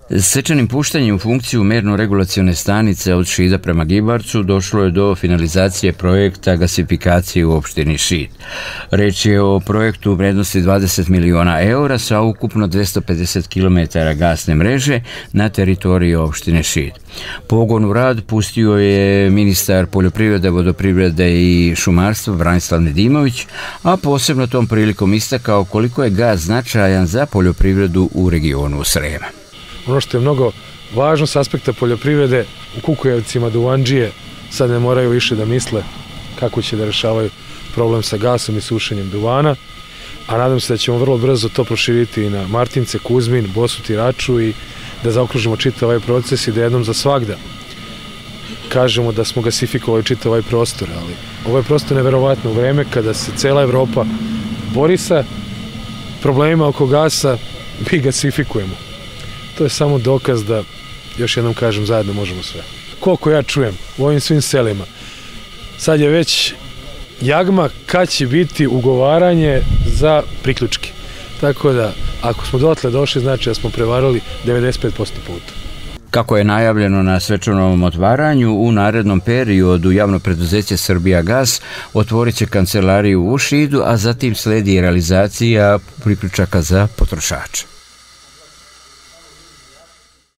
Svečanim puštanjem u funkciju merno-regulacione stanice od Šida prema Gibarcu došlo je do finalizacije projekta gasifikacije u opštini Šid. Reč je o projektu u vrednosti 20 miliona eura sa ukupno 250 km gasne mreže na teritoriji opštine Šid. Pogon u rad pustio je ministar poljoprivrede, vodoprivrede i šumarstva Branislav Nedimović, a posebno tom prilikom istakao koliko je gas značajan za poljoprivredu u regionu Srema. Ono što je mnogo važno s aspekta poljoprivrede, u Kukujevcima duvanđije sad ne moraju više da misle kako će da rešavaju problem sa gasom i sušenjem duvana, a nadam se da ćemo vrlo brzo to proširiti i na Martince, Kuzmin, Bosut i Raču i da zaokružimo čitav ovaj proces i da jednom za svagda kažemo da smo gasifikovali čitav ovaj prostor. Ali ovo je prosto neverovatno u vreme kada se cela Evropa bori sa problemima oko gasa, mi gasifikujemo. To je samo dokaz da, još jednom kažem, zajedno možemo sve. Koliko ja čujem u ovim svim selima, sad je već jagma kad će biti ugovaranje za priključke. Tako da, ako smo dotle došli, znači da smo prevarali 95% puta. Kako je najavljeno na svečanom otvaranju, u narednom periodu javno preduzeće Srbijagas otvorit će kancelariju u Šidu, a zatim sledi realizacija priključaka za potrošače.